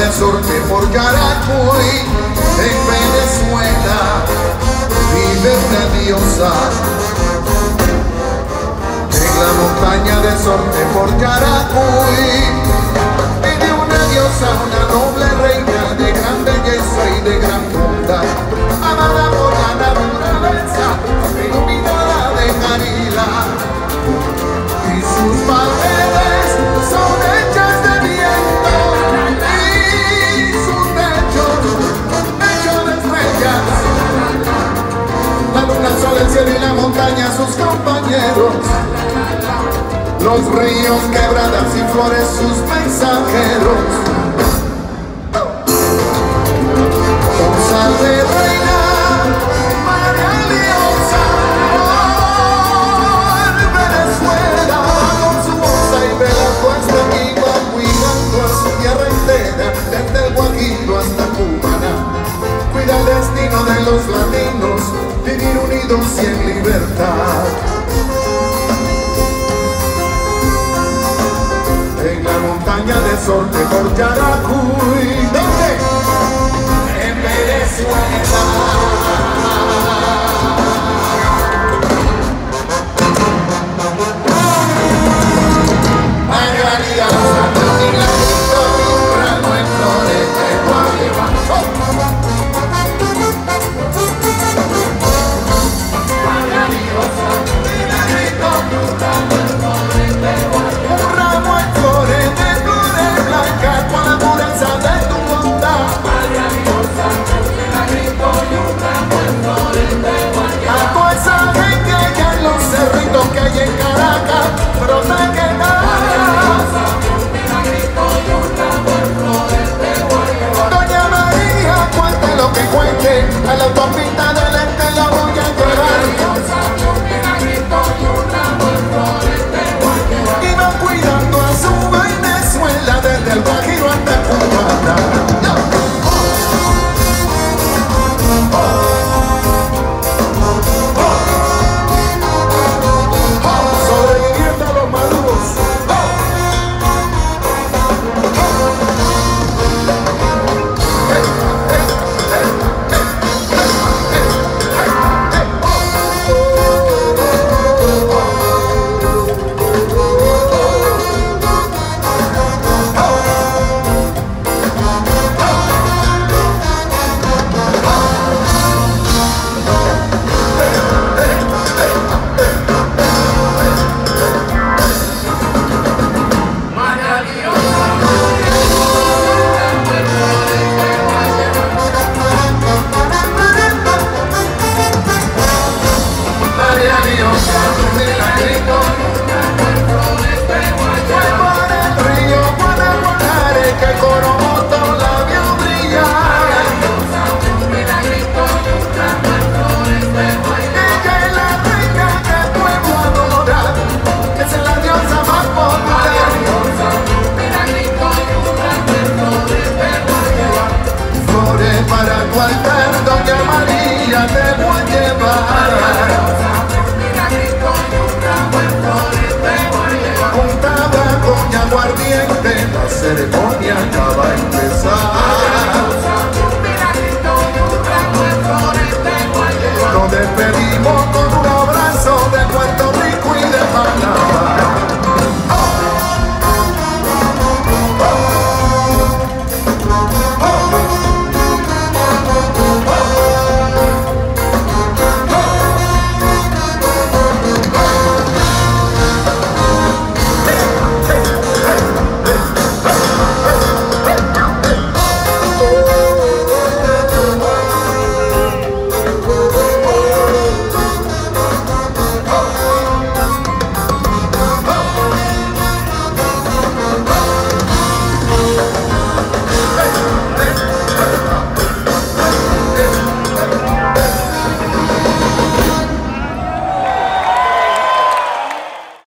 del Surte por Yaracuy, en Venezuela vive una diosa. En la montaña del Surte por Yaracuy vive una diosa, una noble reina de gran belleza y de gran bondad, amada por la naturaleza, iluminada de caridad. Y sus paredes son hechas de viento y sus techos hechos de estrellas. La luna, el sol, el cielo y la montaña, sus compañeros. Los ríos, quebradas y flores, sus mensajeros. Con sal de reina, María Diosa, por Venezuela, con su bolsa y vela puesta antigua, cuidando a su tierra entera, desde el Guajiro hasta Cumaná. Cuida el destino de los latinos, vivir unidos y en libertad. En la montaña del Surte por Yaracuy, ¿dónde? En Venezuela.